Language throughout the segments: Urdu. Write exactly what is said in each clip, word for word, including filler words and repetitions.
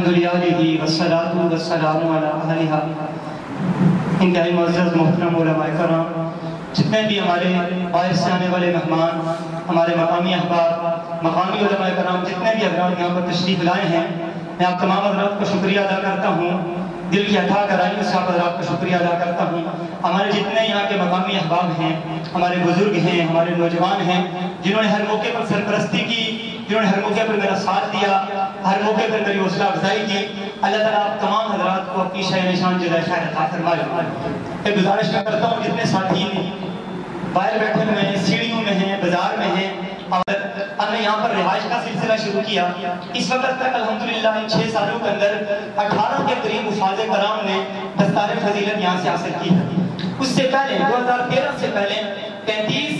الحمد للہ والصلاة والسلام علی اہلہا۔ انتہائی معزز محترم علماء کرام، جتنے بھی ہمارے باہر سے آنے والے مہمان، ہمارے مقامی احباب، مقامی علماء کرام، جتنے بھی حضرات یہاں پر تشریف لائے ہیں، میں آپ تمام حضرات کو شکریہ ادا کرتا ہوں، دل کی عطا کرائیں سے آپ حضرات کو شکریہ ادا کرتا ہوں۔ ہمارے جتنے یہاں کے مقامی احباب ہیں، ہمارے بزرگ ہیں، ہمارے نوجوان ہیں، جنہوں نے ہر موقع پر سرپرستی کی، جنہوں نے ہر موقع پر میرا ساتھ دیا، ہر موقع پر میری حوصلہ افزائی کی، اللہ تعالیٰ آپ تمام حضرات کو اپنی شہ نشان جزائے خیر عطا فرمائے۔ ایک گزارش میں کرتا ہوں، جتنے ساتھی باہر بیٹھے ہوئے ہیں، سیڑھیوں میں ہیں، بازار میں ہیں، اور ہم نے یہاں پر رہائش کا سلسلہ شروع کیا۔ اس وقت تک الحمدللہ ان چھ سالوں کے اندر اٹھارہ کے قریب حفاظ کرام نے دستار فضیلت یہاں سے حاصل کی ہے۔ اس سے پہلے دو ہزار تیرہ سے پہلے تینتیس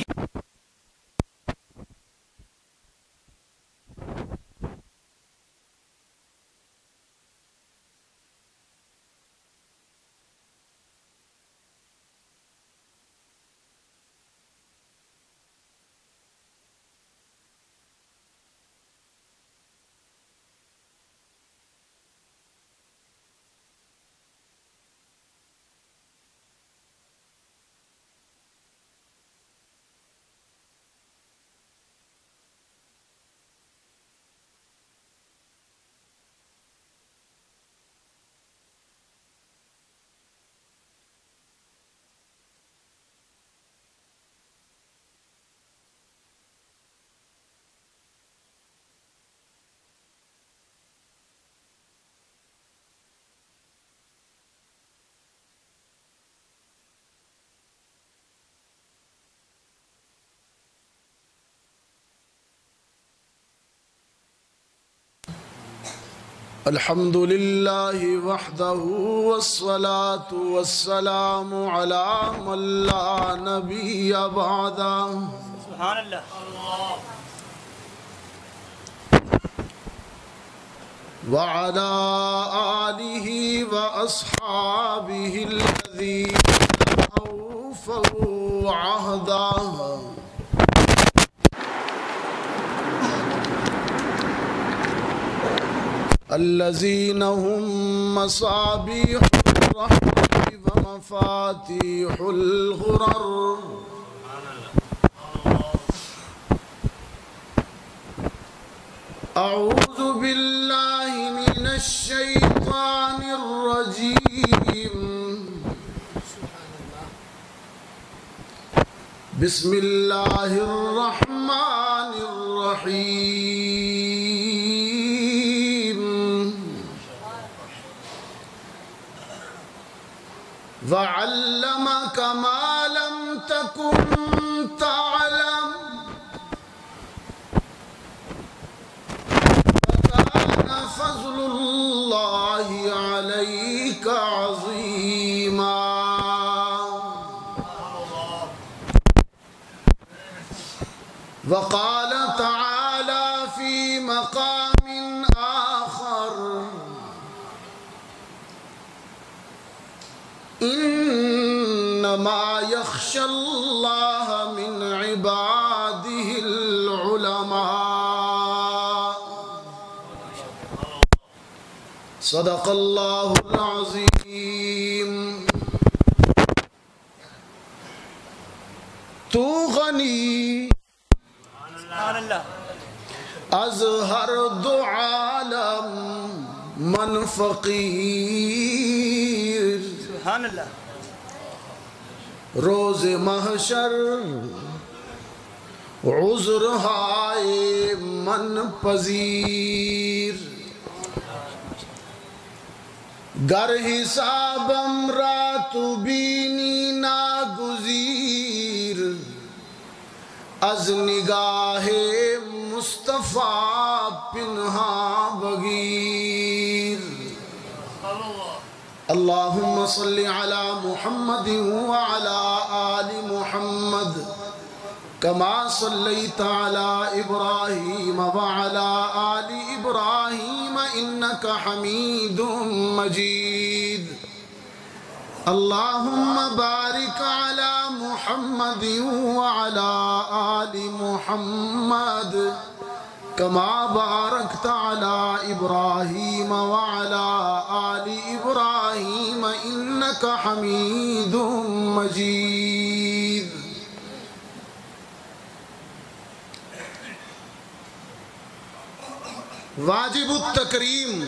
الحمد للہ وحدہ والصلاة والسلام علی من لا نبی بعدہ۔ سبحان اللہ۔ وعلى آلہ واصحابہ الذین اوفوا عہدہ۔ الذين هم مصابيح الرحمة ومفاتيح الغرر۔ أعوذ بالله من الشيطان الرجيم، بسم الله الرحمن الرحيم۔ وعلمك ما لم تكن تعلم وكان فضل الله عليك عظيما۔ وقال تعالى في مقام آخر، انما يخشى الله من عباده العلماء۔ صدق الله العظيم۔ تو غنی از ہر دو عالم من فقیر۔ سبحان اللہ۔ روز محشر عذر ہائے من پذیر۔ گر حسابم رات بینی ناگزیر، از نگاہ مصطفیٰ پنہا بگیر۔ اللہم صلی علی محمد وعلی آل محمد کما صلیت علی ابراہیم وعلی آل ابراہیم انکا حمید مجید۔ اللہم بارک علی محمد وعلی آل محمد كما باركت على إبراهيم وعلى آل إبراهيم إنك حميد مجيد. واجب التکریم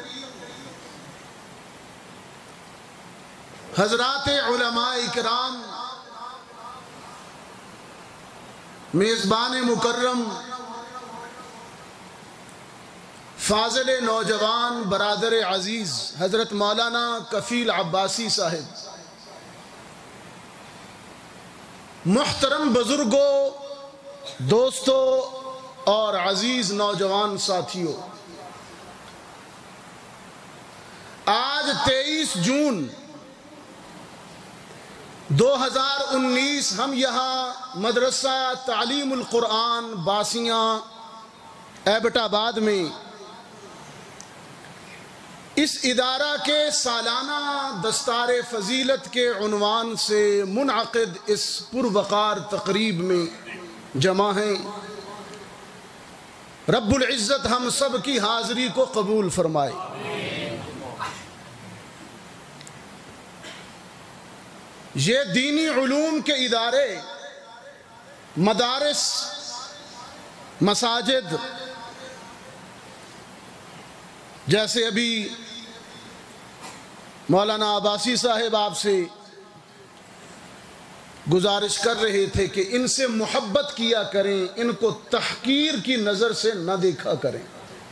حضرات علماء کرام، میزبان مکرم، فاضل نوجوان برادر عزیز حضرت مولانا کفیل عباسی صاحب، محترم بزرگوں، دوستوں اور عزیز نوجوان ساتھیوں، آج تیئیس جون دو ہزار انیس ہم یہاں مدرسہ تعلیم القرآن باسیاں ایبٹ آباد میں اس ادارہ کے سالانہ دستار فضیلت کے عنوان سے منعقد اس پروقار تقریب میں جمع ہیں۔ رب العزت ہم سب کی حاضری کو قبول فرمائے۔ یہ دینی علوم کے ادارے، مدارس، مساجد، جیسے ابھی مولانا عباسی صاحب آپ سے گزارش کر رہے تھے کہ ان سے محبت کیا کریں، ان کو تحقیر کی نظر سے نہ دیکھا کریں۔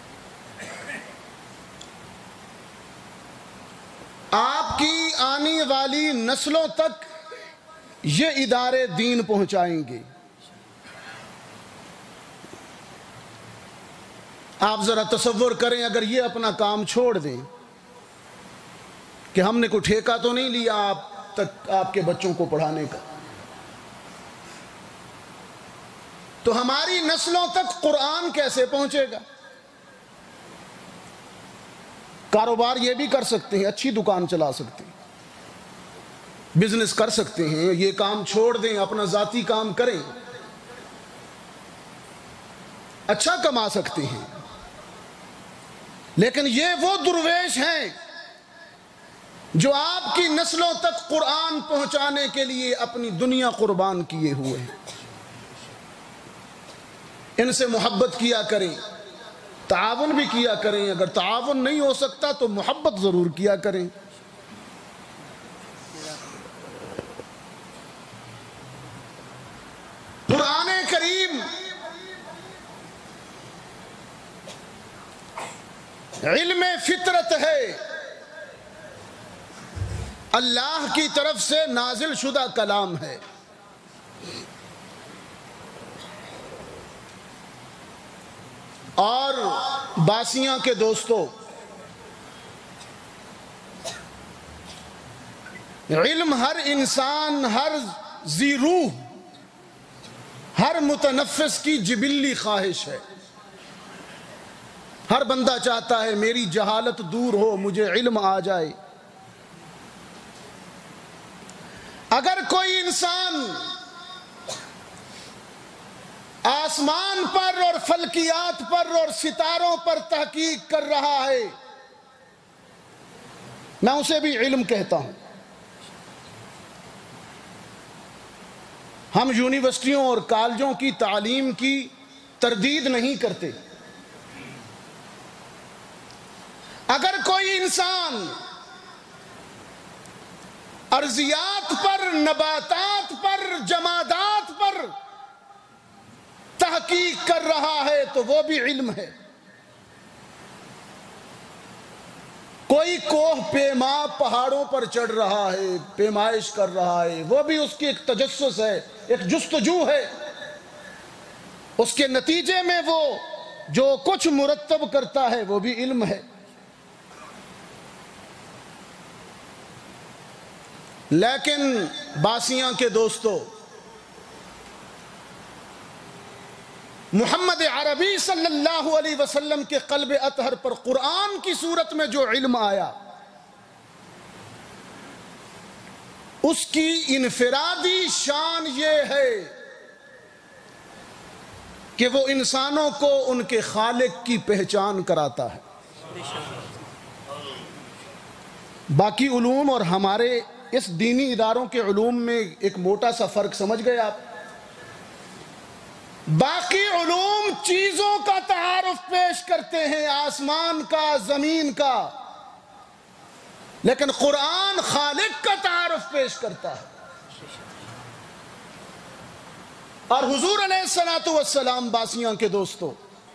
آپ کی آنے والی نسلوں تک یہ ادارے دین پہنچائیں گے۔ آپ ذرا تصور کریں اگر یہ اپنا کام چھوڑ دیں کہ ہم نے کوئی ٹھیکہ تو نہیں لیا آپ تک آپ کے بچوں کو پڑھانے کا، تو ہماری نسلوں تک قرآن کیسے پہنچے گا؟ کاروبار یہ بھی کر سکتے ہیں، اچھی دکان چلا سکتے ہیں، بزنس کر سکتے ہیں، یہ کام چھوڑ دیں، اپنا ذاتی کام کریں، اچھا کما سکتے ہیں، لیکن یہ وہ درویش ہیں جو آپ کی نسلوں تک قرآن پہنچانے کے لیے اپنی دنیا قربان کیے ہوئے ہیں۔ ان سے محبت کیا کریں، تعاون بھی کیا کریں، اگر تعاون نہیں ہو سکتا تو محبت ضرور کیا کریں۔ قرآن کریم علم فطرت ہے، اللہ کی طرف سے نازل شدہ کلام ہے۔ اور باسیاں کے دوستوں، علم ہر انسان، ہر ذی روح، ہر متنفس کی جبلی خواہش ہے۔ ہر بندہ چاہتا ہے میری جہالت دور ہو، مجھے علم آ جائے۔ اگر کوئی انسان آسمان پر اور فلکیات پر اور ستاروں پر تحقیق کر رہا ہے، میں اسے بھی علم کہتا ہوں۔ ہم یونیورسٹیوں اور کالجوں کی تعلیم کی تردید نہیں کرتے۔ اگر کوئی انسان ارضیات پر، نباتات پر، جمادات پر تحقیق کر رہا ہے تو وہ بھی علم ہے۔ کوئی کوہ پیما پہاڑوں پر چڑھ رہا ہے، پیمائش کر رہا ہے، وہ بھی اس کی ایک تجسس ہے، ایک جستجو ہے۔ اس کے نتیجے میں وہ جو کچھ مرتب کرتا ہے وہ بھی علم ہے۔ لیکن باسیاں کے دوستو، محمد عربی صلی اللہ علیہ وسلم کے قلب اطہر پر قرآن کی صورت میں جو علم آیا، اس کی انفرادی شان یہ ہے کہ وہ انسانوں کو ان کے خالق کی پہچان کراتا ہے۔ باقی علوم اور ہمارے اس دینی اداروں کے علوم میں ایک موٹا سا فرق سمجھ گئے آپ؟ باقی علوم چیزوں کا تعارف پیش کرتے ہیں، آسمان کا، زمین کا، لیکن قرآن خالق کا تعارف پیش کرتا ہے۔ اور حضور علیہ الصلوۃ والسلام باسیاں کے دوستو،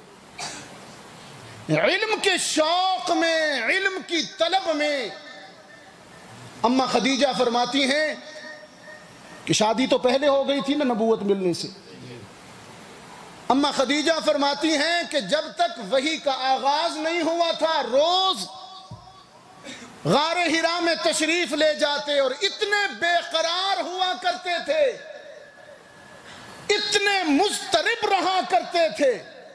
علم کے شوق میں، علم کی طلب میں، اما خدیجہ فرماتی ہیں کہ شادی تو پہلے ہو گئی تھی نا نبوت ملنے سے، اما خدیجہ فرماتی ہیں کہ جب تک وحی کا آغاز نہیں ہوا تھا روز غار حرا میں تشریف لے جاتے اور اتنے بے قرار ہوا کرتے تھے، اتنے مضطرب رہا کرتے تھے،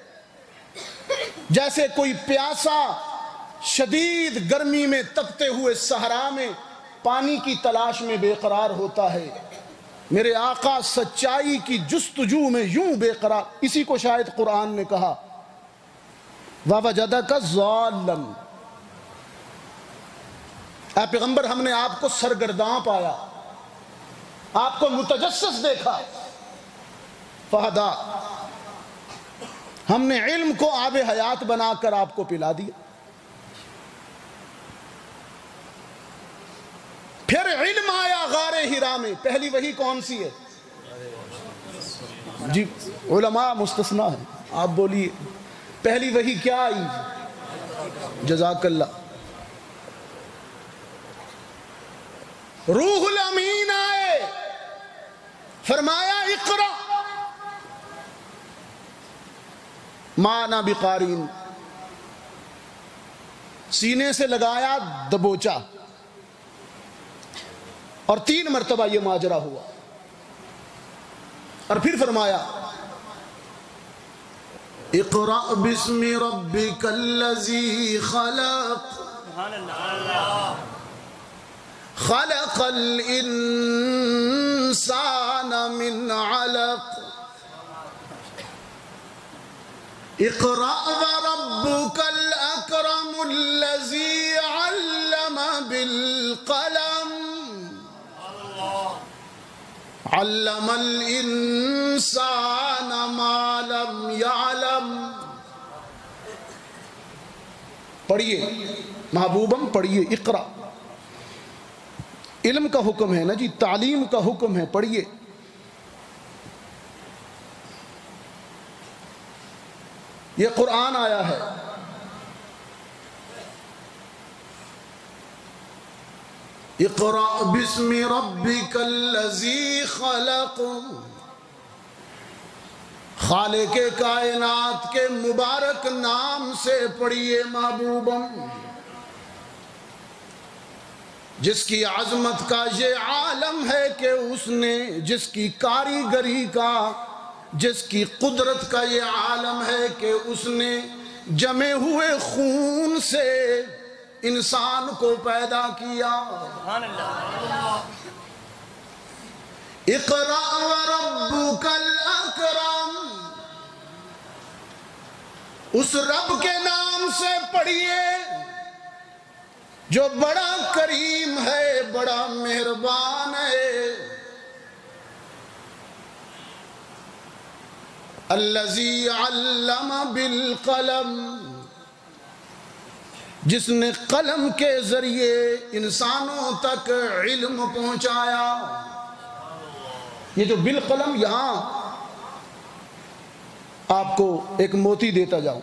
جیسے کوئی پیاسا شدید گرمی میں تپتے ہوئے صحرا میں پانی کی تلاش میں بے قرار ہوتا ہے۔ میرے آقا سچائی کی جستجو میں یوں بے قرار، اسی کو شاید قرآن نے کہا وَوَجَدَكَ ضَالًّا، اے پیغمبر ہم نے آپ کو سرگرداں پایا، آپ کو متجسس دیکھا، فہدا، ہم نے علم کو آب حیات بنا کر آپ کو پلا دیا۔ پھر علم آیا غار حرا میں، پہلی وحی کون سی ہے؟ جی علماء مستثنا ہیں، آپ بولیے پہلی وحی کیا آئی؟ جزاک اللہ، روح الامین آئے، فرمایا اقرأ ما انا بقارئ، سینے سے لگایا دبوچا، اور تین مرتبہ یہ ماجرا ہوا، اور پھر فرمایا اقرأ باسم ربک الذی خلق خلق الانسان من علق اقرأ وربک الاکرم الذی علم بالقلم علم الانسان ما لم يعلم۔ پڑھیے محبوبم، پڑھیے، اقرا، علم کا حکم ہے نا جی، تعلیم کا حکم ہے، پڑھیے۔ یہ قرآن آیا ہے، اقرأ باسم ربک الذی خلق، خالق کائنات کے مبارک نام سے پڑھیے محبوبم، جس کی عظمت کا یہ عالم ہے کہ اس نے، جس کی کاریگری کا، جس کی قدرت کا یہ عالم ہے کہ اس نے جمے ہوئے خون سے انسان کو پیدا کیا۔ اقرأ وربک الاکرم، اس رب کے نام سے پڑھیے جو بڑا کریم ہے، بڑا مہربان ہے۔ الذی علم بالقلم، جس نے قلم کے ذریعے انسانوں تک علم پہنچایا۔ یہ جو بالقلم، یہاں آپ کو ایک موتی دیتا جاؤں،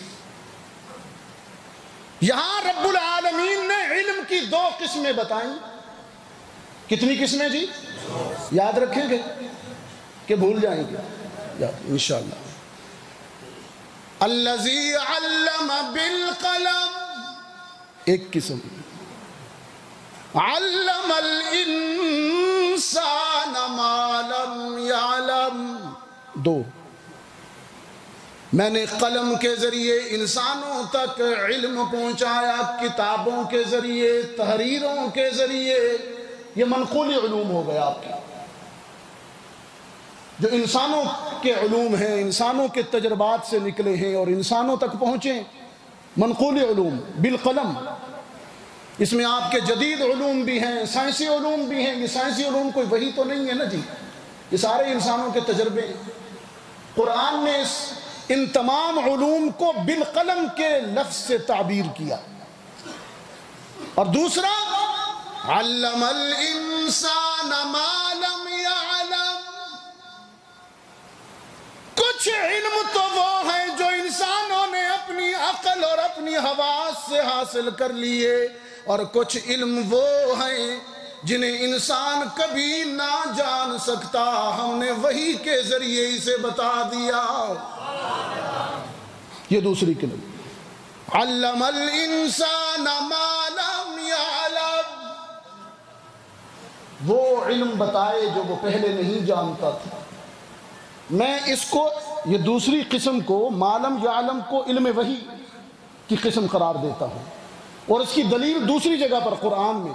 یہاں رب العالمین نے علم کی دو قسمیں بتائیں۔ کتنی قسمیں جی؟ یاد رکھیں گے کہ بھول جائیں گے؟ یاد انشاءاللہ۔ الذی علم بالقلم ایک قسم، علم الانسان ما لم یعلم دو، میں نے قلم کے ذریعے انسانوں تک علم پہنچایا، کتابوں کے ذریعے، تحریروں کے ذریعے، یہ منقولی علوم ہو گیا آپ کے۔ جو انسانوں کے علوم ہیں، انسانوں کے تجربات سے نکلے ہیں اور انسانوں تک پہنچے، منقول علوم بالقلم۔ اس میں آپ کے جدید علوم بھی ہیں، سائنسی علوم بھی ہیں۔ یہ سائنسی علوم کوئی وحی تو نہیں ہے نا جی، یہ سارے انسانوں کے تجربے ہیں۔ قرآن نے اس ان تمام علوم کو بالقلم کے لفظ سے تعبیر کیا۔ اور دوسرا، علم الانسان ما لم یعلم، کچھ علم تو وہ ہیں جو انسانوں نے اپنی عقل اور اپنی حواس سے حاصل کر لیے، اور کچھ علم وہ ہیں جنہیں انسان کبھی نہ جان سکتا، ہم نے وحی کے ذریعے اسے بتا دیا۔ یہ دوسری کلمہ، علم الانسان ما لم یعلم، وہ علم بتائے جو وہ پہلے نہیں جانتا تھا۔ میں اس کو، یہ دوسری قسم کو، معلم یعلم کو علم وحی کی قسم قرار دیتا ہوں، اور اس کی دلیل دوسری جگہ پر قرآن میں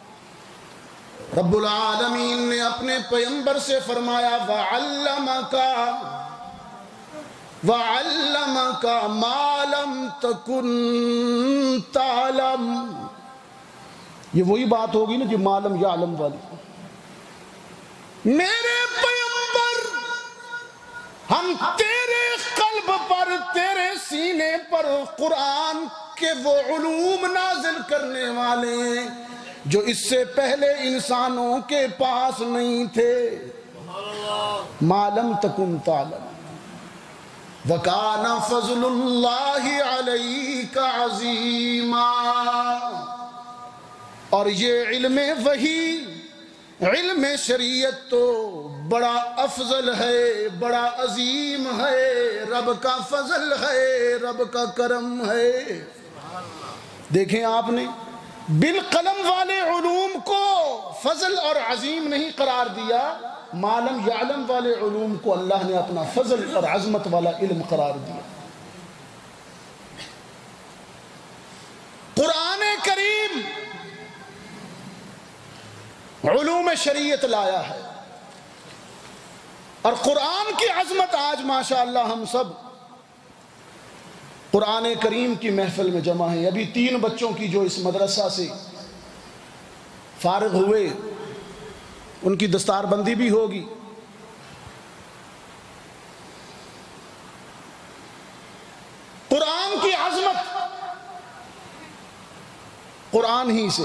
رب العالمین نے اپنے پیغمبر سے فرمایا وَعَلَّمَكَ وَعَلَّمَكَ مَا لَمْ تَكُنْ تَعْلَمْ۔ یہ وہی بات ہوگی نا جو معلم یعلم والی۔ میرے پیغمبر، ہم تیرے قلب پر، تیرے سینے پر قرآن کے وہ علوم نازل کرنے والے ہیں جو اس سے پہلے انسانوں کے پاس نہیں تھے۔ ما لم تکن تعلم وَكَانَ فَضْلُ اللَّهِ عَلَيْكَ عَظِيمًا۔ اور یہ علم وحی، علم شریعت تو بڑا افضل ہے، بڑا عظیم ہے، رب کا فضل ہے، رب کا کرم ہے۔ دیکھیں آپ نے بالقلم والے علوم کو فضل اور عظیم نہیں قرار دیا، معلم یعلم والے علوم کو اللہ نے اپنا فضل اور عظمت والا علم قرار دیا۔ قرآن کریم علوم شریعت لایا ہے، اور قرآن کی عظمت آج ماشاءاللہ ہم سب قرآن کریم کی محفل میں جمع ہیں۔ ابھی تین بچوں کی جو اس مدرسہ سے فارغ ہوئے، ان کی دستار بندی بھی ہوگی۔ قرآن کی عظمت قرآن ہی سے،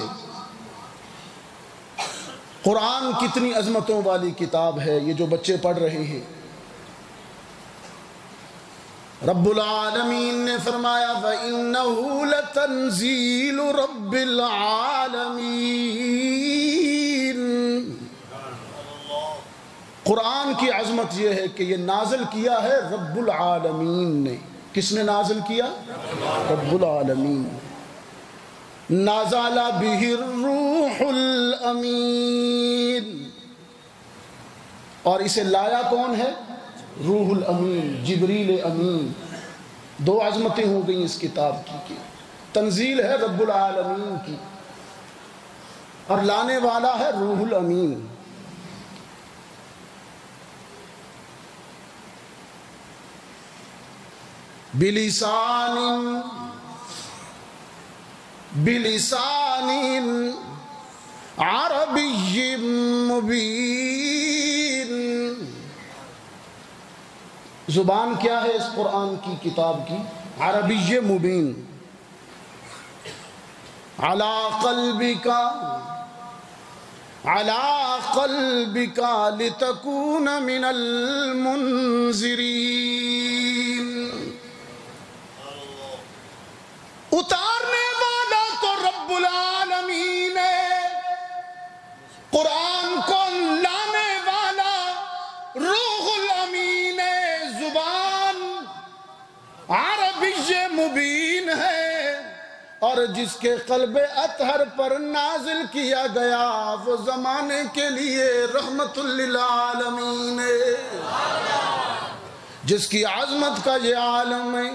قرآن کتنی عظمتوں والی کتاب ہے، یہ جو بچے پڑھ رہے ہیں۔ رب العالمین نے فرمایا وَإِنَّهُ لَتَنزِيلُ رَبِّ الْعَالَمِينَ۔ قرآن کی عظمت یہ ہے کہ یہ نازل کیا ہے رب العالمین نے۔ کس نے نازل کیا؟ رب العالمین۔ نازل بِهِ الروح الامین، اور اسے لایا کون ہے؟ روح الامین، جبریل امین۔ دو عظمتیں ہو گئیں اس کتاب کی کہ تنزیل ہے رب العالمین کی، اور لانے والا ہے روح الامین۔ بلسان بلسان عربی مبین۔ زبان کیا ہے اس قرآن کی کتاب کی؟ عربی مبین۔ علی قلبک علی قلبک لتکون من المنذرین۔ اتارنے والا تو رب العالمین ہے، قرآن کو لانے والا روح الامین ہے، زبان عربی مبین ہے، اور جس کے قلب اطہر پر نازل کیا گیا وہ زمانے کے لیے رحمت للعالمین ہے۔ جس کی عظمت کا یہ عالم ہے،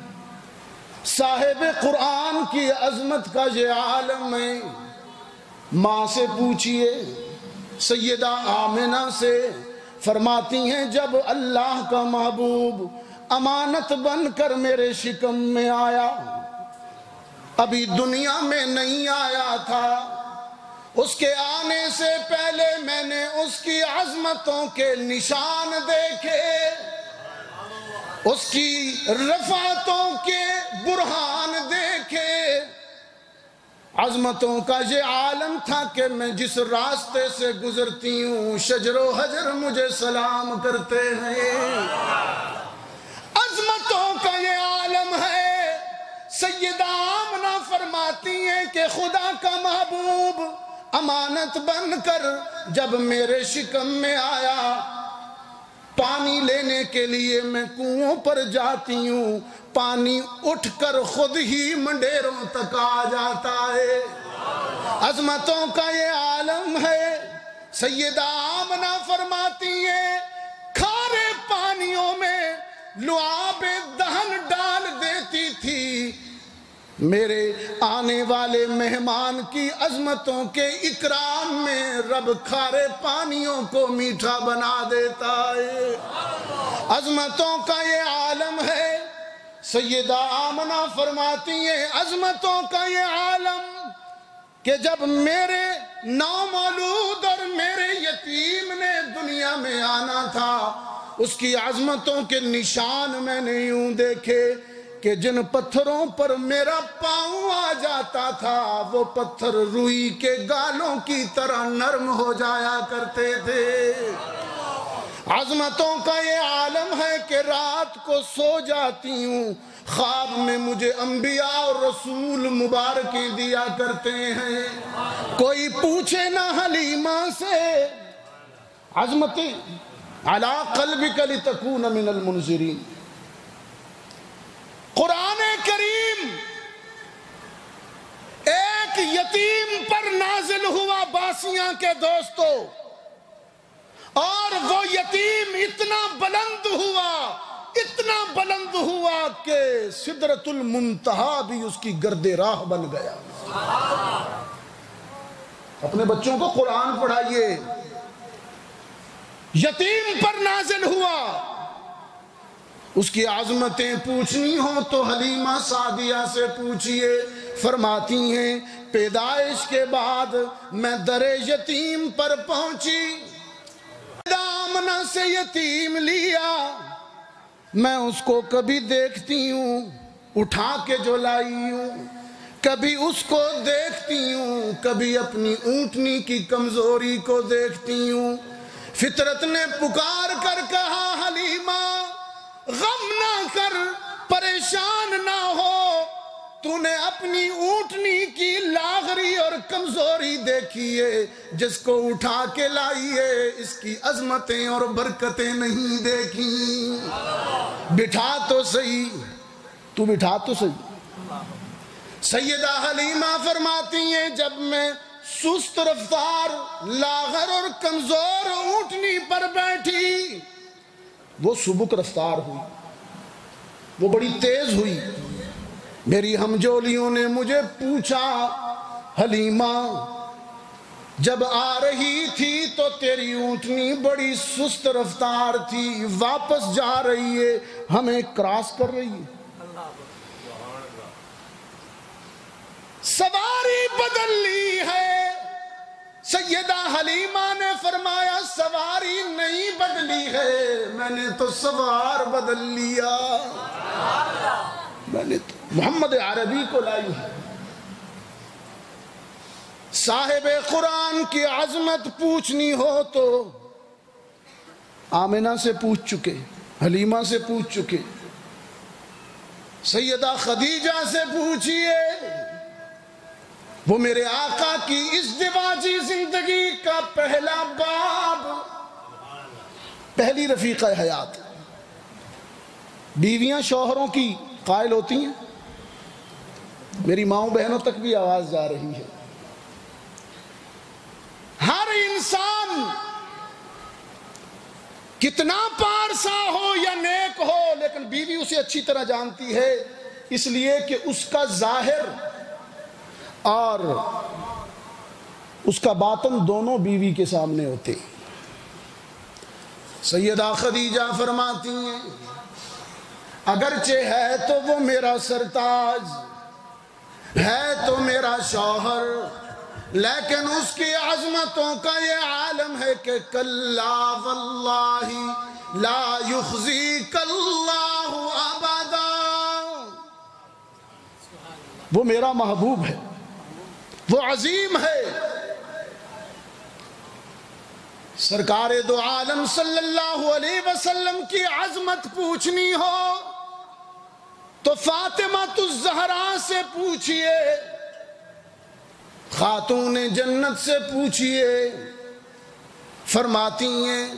صاحب قرآن کی عظمت کا یہ عالم ہے۔ ماں سے پوچھئے، سیدہ آمنہ سے، فرماتی ہیں جب اللہ کا محبوب امانت بن کر میرے شکم میں آیا، ابھی دنیا میں نہیں آیا تھا، اس کے آنے سے پہلے میں نے اس کی عظمتوں کے نشان دیکھے، اس کی رفعتوں کے برہان دیکھے۔ عظمتوں کا یہ عالم تھا کہ میں جس راستے سے گزرتی ہوں شجر و حجر مجھے سلام کرتے ہیں۔ عظمتوں کا یہ عالم ہے۔ سیدہ آمنہ فرماتی ہیں کہ خدا کا محبوب امانت بن کر جب میرے شکم میں آیا، پانی لینے کے لیے میں کنووں پر جاتی ہوں، پانی اٹھ کر خود ہی منڈیروں تک آ جاتا ہے۔ عظمتوں کا یہ عالم ہے۔ سیدہ آمنہ فرماتی ہیں کھارے پانیوں میں لعاب دہن ڈال دیتی تھی، میرے آنے والے مہمان کی عظمتوں کے اکرام میں رب کھارے پانیوں کو میٹھا بنا دیتا ہے۔ عظمتوں کا یہ عالم ہے۔ سیدہ آمنہ فرماتی ہیں عظمتوں کا یہ عالم کہ جب میرے نامولود اور میرے یتیم نے دنیا میں آنا تھا، اس کی عظمتوں کے نشان میں نے یوں دیکھے کہ جن پتھروں پر میرا پاؤں آ جاتا تھا وہ پتھر روئی کے گالوں کی طرح نرم ہو جایا کرتے تھے۔ عظمتوں کا یہ عالم ہے کہ رات کو سو جاتی ہوں، خواب میں مجھے انبیاء اور رسول مبارکی دیا کرتے ہیں۔ کوئی پوچھے نہ حلیمہ سے عظمتیں علی قلبک لتکون من المنذرین۔ قرآن کریم ایک یتیم پر نازل ہوا باسیاں کے دوستو، اور وہ یتیم اتنا بلند ہوا اتنا بلند ہوا کہ سدرۃ المنتہا بھی اس کی گرد راہ بن گیا۔ اپنے بچوں کو قرآن پڑھائیے۔ یتیم پر نازل ہوا، اس کی عظمتیں پوچھنی ہوں تو حلیمہ سعدیہ سے پوچھئے۔ فرماتی ہیں پیدائش کے بعد میں در یتیم پر پہنچی، آمنہ سے یتیم لیا، میں اس کو کبھی دیکھتی ہوں اٹھا کے جو لائی ہوں، کبھی اس کو دیکھتی ہوں کبھی اپنی اونٹنی کی کمزوری کو دیکھتی ہوں۔ فطرت نے پکار کر کہا حلیمہ غم نہ کر، پریشان نہ ہو، تو نے اپنی اونٹنی کی لاغری اور کمزوری دیکھی ہے، جس کو اٹھا کے لائی ہے اس کی عظمتیں اور برکتیں نہیں دیکھی۔ بٹھا تو صحیح، تو بٹھا تو صحیح۔ سیدہ حلیمہ فرماتی ہیں جب میں سست رفتار لاغر اور کمزور اونٹنی پر بیٹھی، وہ سبک رفتار ہوئی، وہ بڑی تیز ہوئی۔ میری ہمجولیوں نے مجھے پوچھا حلیمہ جب آ رہی تھی تو تیری اونٹنی بڑی سست رفتار تھی، واپس جا رہی ہے، ہمیں کراس کر رہی ہے، سواری بدل لی ہے۔ سیدہ حلیمہ نے فرمایا سواری نہیں بدلی ہے، میں نے تو سوار بدل لیا، میں نے تو محمد عربی کو لائی ہے۔ صاحب قرآن کی عظمت پوچھنی ہو تو آمنہ سے پوچھ چکے، حلیمہ سے پوچھ چکے، سیدہ خدیجہ سے پوچھئے، وہ میرے آقا کی ازدواجی زندگی کا پہلا باب، پہلی رفیقہ حیات۔ بیویاں شوہروں کی قائل ہوتی ہیں، میری ماؤں بہنوں تک بھی آواز جا رہی ہے۔ ہر انسان کتنا پارسا ہو یا نیک ہو لیکن بیوی اسے اچھی طرح جانتی ہے، اس لیے کہ اس کا ظاہر اور اس کا باطن دونوں بیوی کے سامنے ہوتے ہیں۔ سیدہ خدیجہ فرماتی ہیں اگرچہ ہے تو وہ میرا سرتاج، ہے تو میرا شوہر، لیکن اس کی عظمتوں کا یہ عالم ہے کہ کلا واللہ لا یخزیک اللہ ابدا، وہ میرا محبوب ہے، وہ عظیم ہے۔ سرکار دو عالم صلی اللہ علیہ وسلم کی عظمت پوچھنی ہو تو فاطمہ الزہرا سے پوچھئے، خاتون جنت سے پوچھئے۔ فرماتی ہیں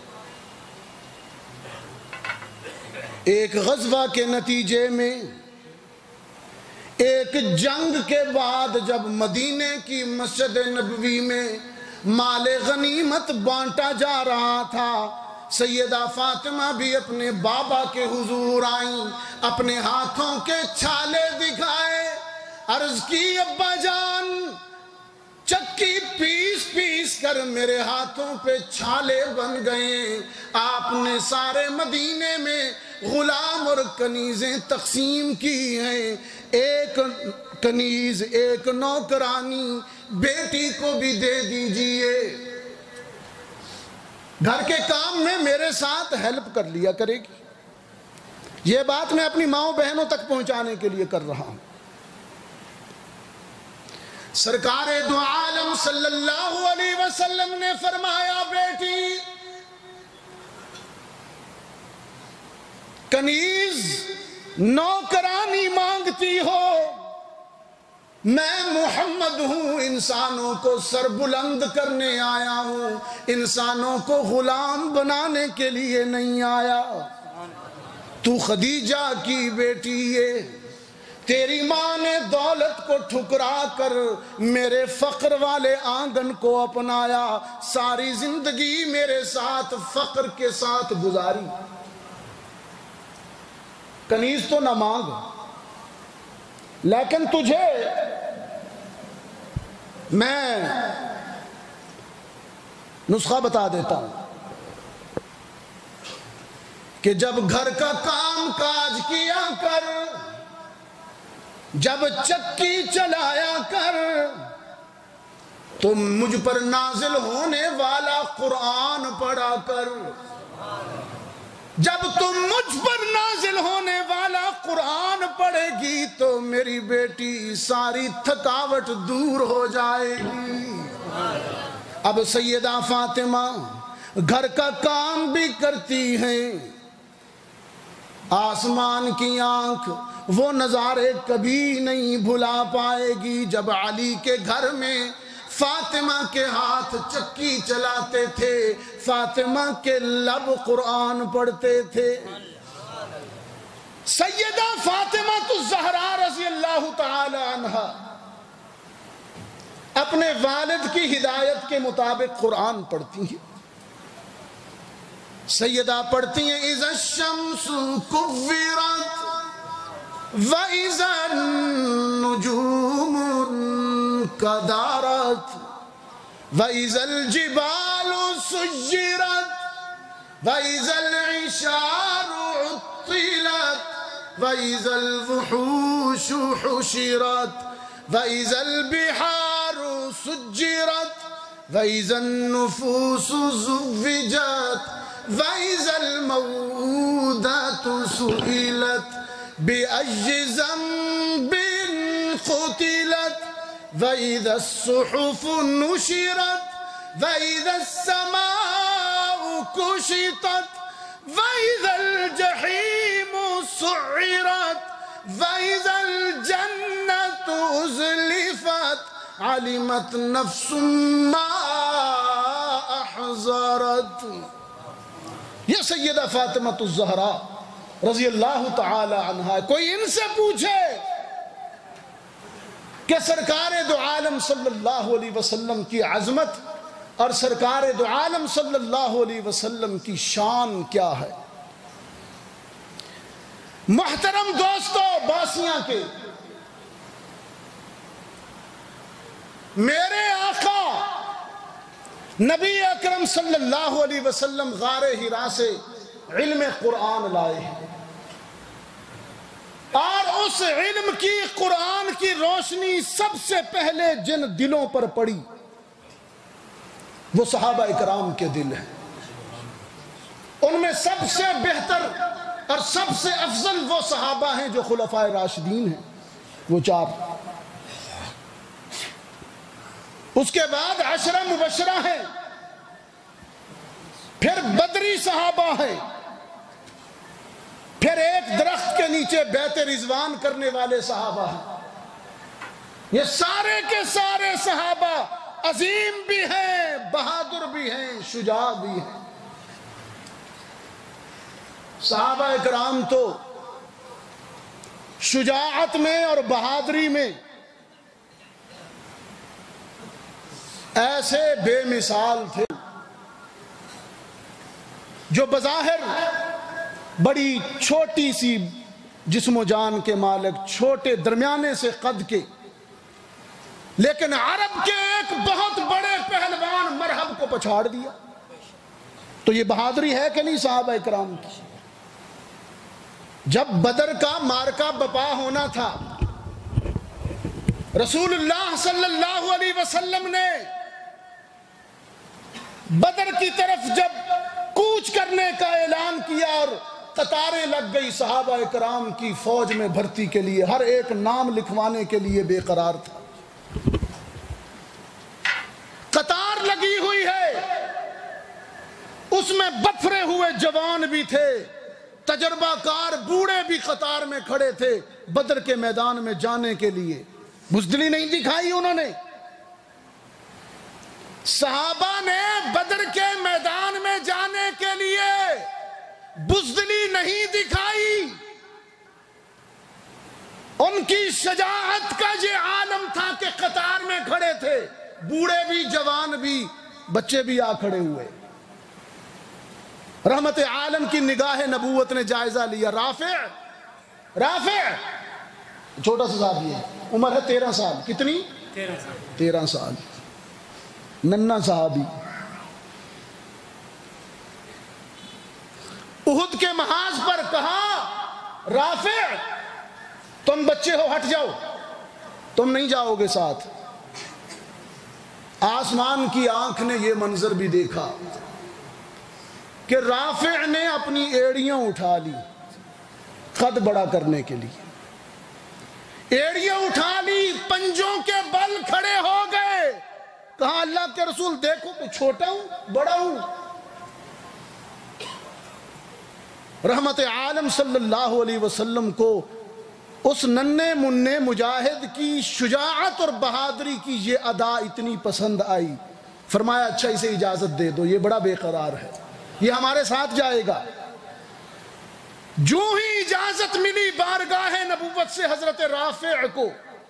ایک غزوہ کے نتیجے میں، ایک جنگ کے بعد جب مدینے کی مسجد نبوی میں مال غنیمت بانٹا جا رہا تھا، سیدہ فاطمہ بھی اپنے بابا کے حضور آئیں، اپنے ہاتھوں کے چھالے دکھائے، عرض کی ابا جان چکی پیس پیس کر میرے ہاتھوں پہ چھالے بن گئے، آپ نے سارے مدینے میں غلام اور کنیزیں تقسیم کی ہیں، ایک کنیز ایک نوکرانی بیٹی کو بھی دے دیجئے، گھر کے کام میں میرے ساتھ ہیلپ کر لیا کرے گی۔ یہ بات میں اپنی ماؤں بہنوں تک پہنچانے کے لیے کر رہا ہوں۔ سرکار دو عالم صلی اللہ علیہ وسلم نے فرمایا بیٹی کنیز نوکرانی مانگتی ہو، میں محمد ہوں، انسانوں کو سر بلند کرنے آیا ہوں، انسانوں کو غلام بنانے کے لیے نہیں آیا۔ تو خدیجہ کی بیٹی ہے، تیری ماں نے دولت کو ٹھکرا کر میرے فقر والے آنگن کو اپنایا، ساری زندگی میرے ساتھ فقر کے ساتھ گزاری، کنیز تو نہ مانگ، لیکن تجھے میں نسخہ بتا دیتا ہوں کہ جب گھر کا کام کاج کیا کر، جب چکی چلایا کر، تو مجھ پر نازل ہونے والا قرآن پڑھا کر، جب تم مجھ پر نازل ہونے والا قرآن پڑھے گی تو میری بیٹی ساری تھکاوٹ دور ہو جائے گی۔ اب سیدہ فاطمہ گھر کا کام بھی کرتی ہیں، آسمان کی آنکھ وہ نظارے کبھی نہیں بھلا پائے گی جب علی کے گھر میں فاطمہ کے ہاتھ چکی چلاتے تھے، فاطمہ کے لب قرآن پڑھتے تھے۔ سیدہ فاطمہ الزہرا رضی اللہ تعالی عنہا اپنے والد کی ہدایت کے مطابق قرآن پڑھتی ہیں۔ سیدہ پڑھتی ہیں اِذَا الشَّمْسُ كُوِّرَتْ وَإِذَا النُّجُومُ انْكَدَرَتْ وَإِذَا الْجِبَالُ سُجِّرَتْ وَإِذَا الْعِشَارُ عُطِّلَتْ وَإِذَا الْوُحُوشُ حُشِرَتْ وَإِذَا الْبِحَارُ سُجِّرَتْ وَإِذَا النُّفُوسُ زُوِّجَتْ وَإِذَا الْمَوْءُودَةُ سُئِلَتْ بِأَيِّ ذَنبٍ قُتِلَتْ وَإِذَا الصُّحُفُ نُشِرَتْ وَإِذَا السَّمَاءُ كُشِطَتْ وَإِذَا الْجَحِيمُ سُعِّرَتْ وَإِذَا الْجَنَّةُ أُزْلِفَتْ عَلِمَتْ نَفْسٌ مَّا أَحْضَرَتْ۔ یہ سیدہ فاطمہ الزہرا رضی اللہ تعالی عنہا، کوئی ان سے پوچھے کہ سرکار دو عالم صلی اللہ علیہ وسلم کی عظمت اور سرکار دو عالم صلی اللہ علیہ وسلم کی شان کیا ہے؟ محترم دوستو باسیاں کے، میرے آقا نبی اکرم صلی اللہ علیہ وسلم غار حرا سے علم قرآن لائے اور اس علم کی قرآن کی روشنی سب سے پہلے جن دلوں پر پڑی وہ صحابہ اکرام کے دل ہیں. ان میں سب سے بہتر اور سب سے افضل وہ صحابہ ہیں جو خلفائے راشدین ہیں، وہ چار. اس کے بعد عشرہ مبشرہ ہیں، پھر بدری صحابہ ہیں، پھر ایک درخت کے نیچے بیعت رضوان کرنے والے صحابہ ہیں. یہ سارے کے سارے صحابہ عظیم بھی ہیں، بہادر بھی ہیں، شجاع بھی ہیں. صحابہ اکرام تو شجاعت میں اور بہادری میں ایسے بے مثال تھے جو بظاہر بڑی چھوٹی سی جسم و جان کے مالک، چھوٹے درمیانے سے قد کے، لیکن عرب کے ایک بہت بڑے پہلوان مرحب کو پچھاڑ دیا. تو یہ بہادری ہے کہ نہیں صحابہ اکرام کی؟ جب بدر کا مارکہ بپا ہونا تھا، رسول اللہ صلی اللہ علیہ وسلم نے بدر کی طرف جب کوچ کرنے کا اعلان کیا اور قطاریں لگ گئی صحابہ اکرام کی فوج میں بھرتی کے لیے، ہر ایک نام لکھوانے کے لیے بے قرار تھا. قطار لگی ہوئی ہے، اس میں بفرے ہوئے جوان بھی تھے، تجربہ کار بوڑھے بھی قطار میں کھڑے تھے بدر کے میدان میں جانے کے لیے. بزدلی نہیں دکھائی انہوں نے. صحابہ نے بدر کے میدان میں جانے کے لیے بزدلی نہیں دکھائی. ان کی شجاعت کا یہ عالم تھا کہ قطار میں کھڑے تھے، بوڑھے بھی، جوان بھی، بچے بھی آ کھڑے ہوئے. رحمت عالم کی نگاہ نبوت نے جائزہ لیا. رافع رافع چھوٹا سا صحابی ہے، عمر ہے تیرہ سال. کتنی؟ تیرہ سال. تیرہ سال ننھا صحابی. احد کے محاذ پر کہا رافع تم بچے ہو، ہٹ جاؤ، تم نہیں جاؤ گے ساتھ. آسمان کی آنکھ نے یہ منظر بھی دیکھا کہ رافع نے اپنی ایڑیاں اٹھا لی قد بڑا کرنے کے لیے. ایڑیاں اٹھا لی، پنجوں کے بل کھڑے ہو گئے. کہا اللہ کے رسول دیکھو کہ چھوٹا ہوں بڑا ہوں. رحمت عالم صلی اللہ علیہ وسلم کو اس ننھے مننے مجاہد کی شجاعت اور بہادری کی یہ ادا اتنی پسند آئی. فرمایا اچھا اسے اجازت دے دو، یہ بڑا بے قرار ہے، یہ ہمارے ساتھ جائے گا. جو ہی اجازت ملی بارگاہ نبوت سے حضرت رافع کو،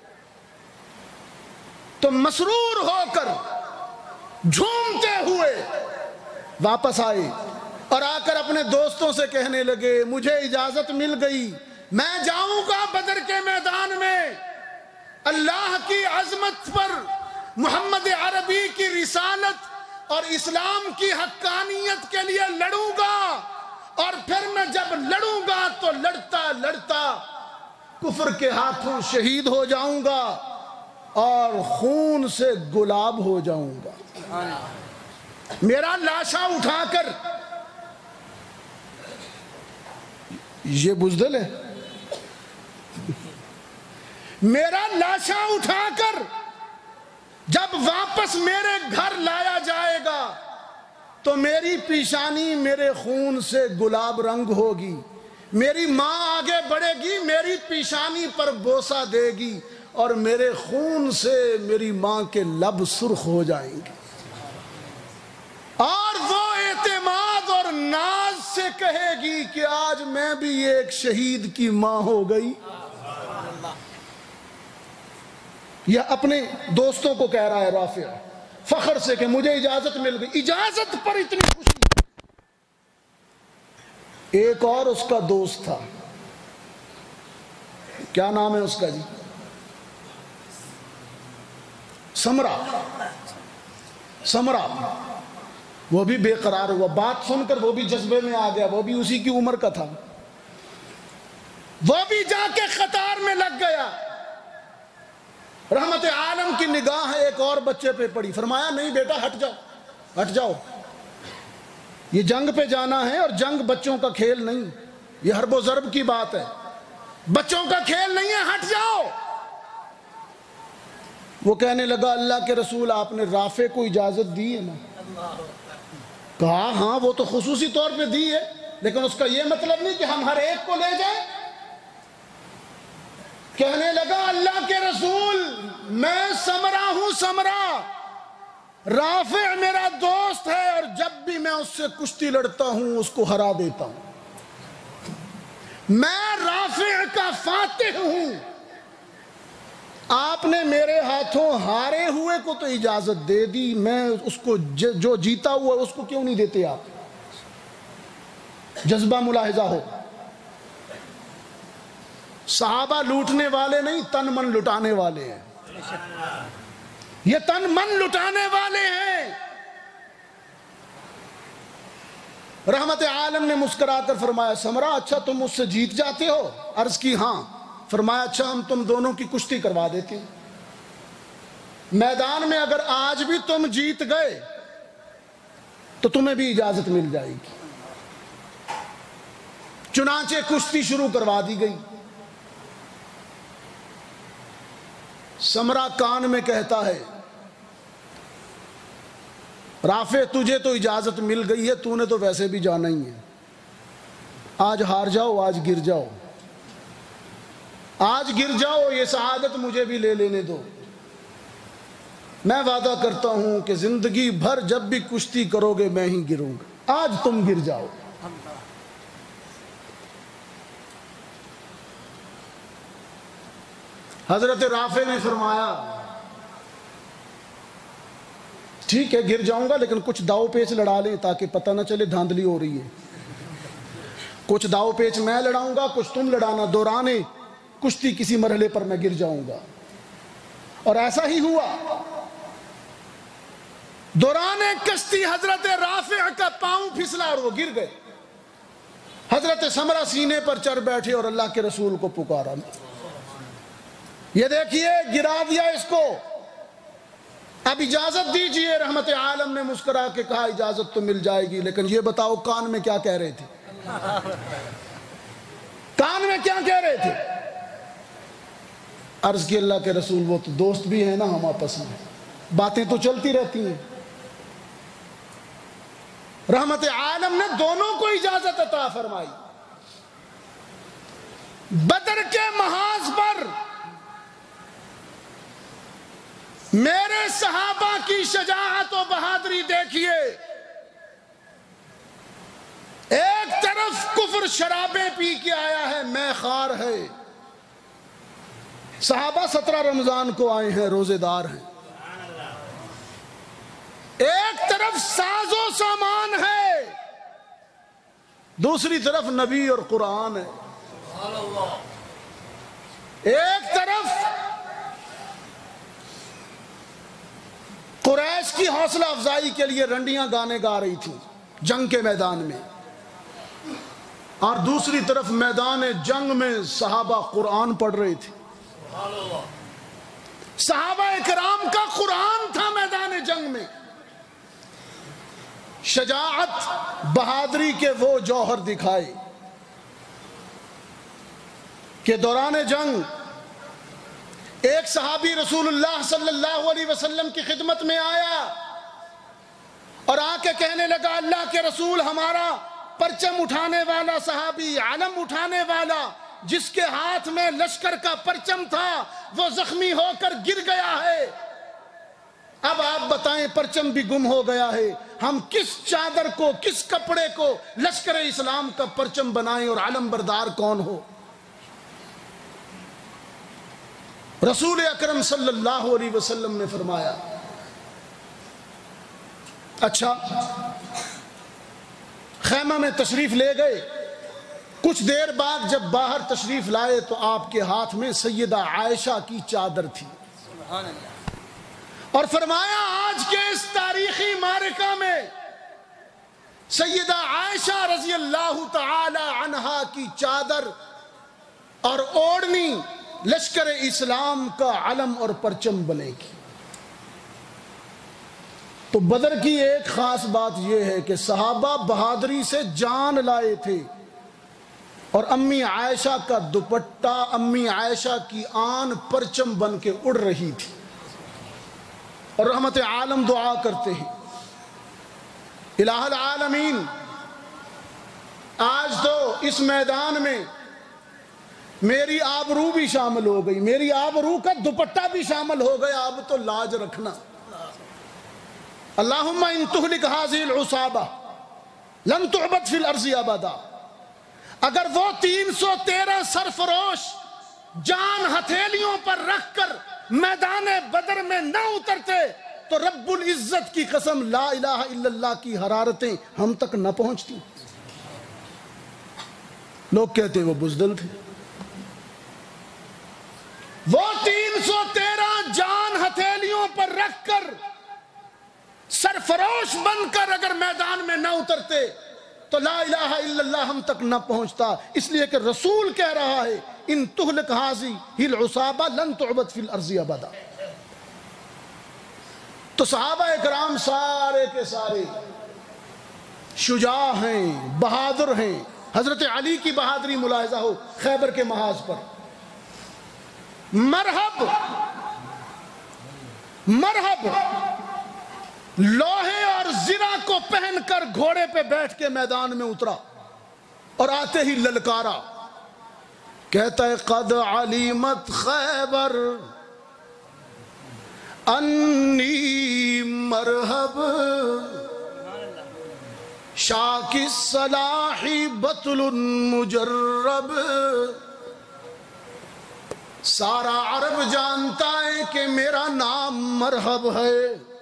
تو مسرور ہو کر جھومتے ہوئے واپس آئے اور آ کر اپنے دوستوں سے کہنے لگے مجھے اجازت مل گئی، میں جاؤں گا بدر کے میدان میں، اللہ کی عظمت پر، محمد عربی کی رسالت اور اسلام کی حقانیت کے لیے لڑوں گا، اور پھر میں جب لڑوں گا تو لڑتا لڑتا کفر کے ہاتھوں شہید ہو جاؤں گا اور خون سے گلاب ہو جاؤں گا. میرا لاشا اٹھا کر، یہ بزدل ہے، میرا لاشا اٹھا کر جب واپس میرے گھر لایا جائے گا تو میری پیشانی میرے خون سے گلاب رنگ ہوگی، میری ماں آگے بڑھے گی، میری پیشانی پر بوسہ دے گی اور میرے خون سے میری ماں کے لب سرخ ہو جائیں گے، اور وہ اعتماد اور ناز سے کہے گی کہ آج میں بھی ایک شہید کی ماں ہو گئی. یہ اپنے دوستوں کو کہہ رہا ہے رافع فخر سے کہ مجھے اجازت مل گئی. اجازت پر اتنی خوشی. ایک اور اس کا دوست تھا، کیا نام ہے اس کا جی؟ سمرہ. سمرہ وہ بھی بے قرار ہوا، بات سن کر وہ بھی جذبے میں آ گیا، وہ بھی اسی کی عمر کا تھا، وہ بھی جا کے قطار میں لگ گیا۔ رحمت عالم کی نگاہ ایک اور بچے پہ پڑی، فرمایا نہیں بیٹا ہٹ جاؤ، ہٹ جاؤ، یہ جنگ پہ جانا ہے اور جنگ بچوں کا کھیل نہیں، یہ حرب و ضرب کی بات ہے، بچوں کا کھیل نہیں ہے، ہٹ جاؤ۔ وہ کہنے لگا اللہ کے رسول آپ نے رافع کو اجازت دی ہے نا؟ کہا ہاں وہ تو خصوصی طور پہ دی ہے، لیکن اس کا یہ مطلب نہیں کہ ہم ہر ایک کو لے جائیں۔ کہنے لگا اللہ کے رسول میں سمرہ ہوں، سمرہ رافع میرا دوست ہے اور جب بھی میں اس سے کشتی لڑتا ہوں اس کو ہرا دیتا ہوں، میں رافع کا فاتح ہوں، آپ نے میرے ہاتھوں ہارے ہوئے کو تو اجازت دے دی، میں اس کو جو جیتا ہوا اس کو کیوں نہیں دیتے آپ؟ جذبہ ملاحظہ ہو، صحابہ لوٹنے والے نہیں تن من لٹانے والے ہیں، یہ تن من لٹانے والے ہیں۔ رحمت عالم نے مسکرا کر فرمایا سمرہ اچھا تم مجھ سے جیت جاتے ہو؟ عرض کی ہاں۔ فرمایا اچھا ہم تم دونوں کی کشتی کروا دیتے ہیں، میدان میں اگر آج بھی تم جیت گئے تو تمہیں بھی اجازت مل جائے گی۔ چنانچہ کشتی شروع کروا دی گئی۔ سمرہ کان میں کہتا ہے رافع تجھے تو اجازت مل گئی ہے، تو نے تو ویسے بھی جانا ہی ہے، آج ہار جاؤ، آج گر جاؤ، آج گر جاؤ، یہ سعادت مجھے بھی لے لینے دو، میں وعدہ کرتا ہوں کہ زندگی بھر جب بھی کشتی کرو گے میں ہی گروں گا، آج تم گر جاؤ۔ حضرت رافع نے فرمایا ٹھیک ہے گر جاؤں گا لیکن کچھ داؤ پیچ لڑا لیں تاکہ پتہ نہ چلے دھاندلی ہو رہی ہے، کچھ داؤ پیچ میں لڑاؤں گا کچھ تم لڑانا، دورانے کشتی کسی مرحلے پر میں گر جاؤں گا۔ اور ایسا ہی ہوا، دوران کشتی حضرت رافع کا پاؤں پھسلا اور وہ گر گئے۔ حضرت سمرہ سینے پر چڑھ بیٹھے اور اللہ کے رسول کو پکارا، یہ دیکھیے گرا دیا اس کو، اب اجازت دیجئے۔ رحمت عالم نے مسکرا کے کہا اجازت تو مل جائے گی، لیکن یہ بتاؤ کان میں کیا کہہ رہے تھے؟ کان میں کیا کہہ رہے تھے؟ عرض کی اللہ کے رسول وہ تو دوست بھی ہیں نا ہم آپس میں، باتیں تو چلتی رہتی ہیں۔ رحمت عالم نے دونوں کو اجازت عطا فرمائی۔ بدر کے محاذ پر میرے صحابہ کی شجاعت و بہادری دیکھیے، ایک طرف کفر شرابیں پی کے آیا ہے، میں خار ہے، صحابہ سترہ رمضان کو آئے ہیں، روزے دار ہیں، ایک طرف ساز و سامان ہے، دوسری طرف نبی اور قرآن ہے، ایک طرف قریش کی حوصلہ افزائی کے لیے رنڈیاں گانے گا رہی تھیں جنگ کے میدان میں، اور دوسری طرف میدان جنگ میں صحابہ قرآن پڑھ رہے تھے۔ صحابہ اکرام کا قرآن تھا میدان جنگ میں۔ شجاعت بہادری کے وہ جوہر دکھائے کہ دوران جنگ ایک صحابی رسول اللہ صلی اللہ علیہ وسلم کی خدمت میں آیا اور آ کے کہنے لگا اللہ کے رسول ہمارا پرچم اٹھانے والا صحابی، علم اٹھانے والا جس کے ہاتھ میں لشکر کا پرچم تھا وہ زخمی ہو کر گر گیا ہے، اب آپ بتائیں پرچم بھی گم ہو گیا ہے، ہم کس چادر کو کس کپڑے کو لشکر اسلام کا پرچم بنائیں اور علم بردار کون ہو؟ رسول اکرم صلی اللہ علیہ وسلم نے فرمایا اچھا، خیمہ میں تشریف لے گئے، کچھ دیر بعد جب باہر تشریف لائے تو آپ کے ہاتھ میں سیدہ عائشہ کی چادر تھی، اور فرمایا آج کے اس تاریخی معرکہ میں سیدہ عائشہ رضی اللہ تعالی عنہا کی چادر اور اوڑھنی لشکر اسلام کا علم اور پرچم بنے گی۔ تو بدر کی ایک خاص بات یہ ہے کہ صحابہ بہادری سے جان لائے تھے، اور امی عائشہ کا دوپٹہ امی عائشہ کی آن پرچم بن کے اڑ رہی تھی، اور رحمت عالم دعا کرتے ہیں الہ العالمین آج تو اس میدان میں میری آبرو بھی شامل ہو گئی، میری آبرو کا دوپٹہ بھی شامل ہو گیا، اب تو لاج رکھنا۔ اللہم ان تہلک ہذہ العصابہ لن تعبد فی الارض ابدا، اگر وہ تین سو تیرہ سرفروش جان ہتھیلیوں پر رکھ کر میدان بدر میں نہ اترتے تو رب العزت کی قسم لا الہ الا اللہ کی حرارتیں ہم تک نہ پہنچتی۔ لوگ کہتے وہ بزدل تھے، وہ تین سو تیرہ جان ہتھیلیوں پر رکھ کر سرفروش بن کر اگر میدان میں نہ اترتے تو لا الہ الا اللہ ہم تک نہ پہنچتا، اس لیے کہ رسول کہہ رہا ہے ان تہلک ہذہ العصابہ لن تعبد فی الارض ابدا۔ تو صحابہ اکرام سارے کے سارے شجاع ہیں، بہادر ہیں۔ حضرت علی کی بہادری ملاحظہ ہو خیبر کے محاذ پر، مرحب مرحب لوہے اور زرہ کو پہن کر گھوڑے پہ بیٹھ کے میدان میں اترا، اور آتے ہی للکارا، کہتا ہے قد علمت خیبر انی مرحب شاک الصلاح بطل مجرب۔ سارا عرب جانتا ہے کہ میرا نام مرحب ہے،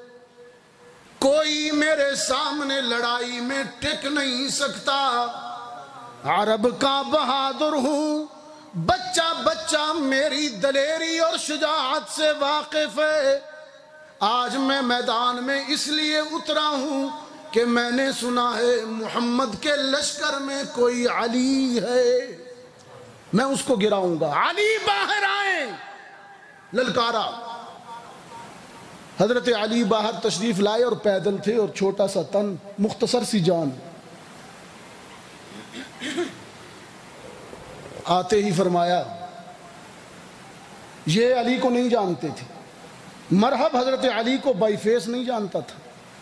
کوئی میرے سامنے لڑائی میں ٹک نہیں سکتا، عرب کا بہادر ہوں، بچہ بچہ میری دلیری اور شجاعت سے واقف ہے۔ آج میں میدان میں اس لیے اترا ہوں کہ میں نے سنا ہے محمد کے لشکر میں کوئی علی ہے، میں اس کو گراؤں گا، علی باہر آئیں۔ للکارا، حضرت علی باہر تشریف لائے اور پیدل تھے، اور چھوٹا سا تن، مختصر سی جان۔ آتے ہی فرمایا، یہ علی کو نہیں جانتے تھے، مرحب حضرت علی کو بائی فیس نہیں جانتا تھا۔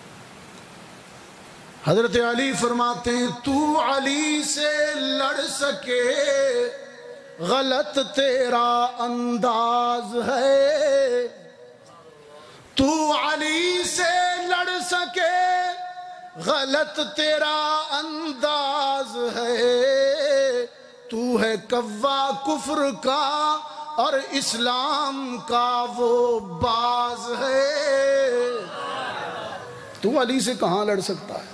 حضرت علی فرماتے ہیں تو علی سے لڑ سکے غلط تیرا انداز ہے، تو علی سے لڑ سکے غلط تیرا انداز ہے، تو ہے کوا کفر کا اور اسلام کا وہ باز ہے۔ تو علی سے کہاں لڑ سکتا ہے؟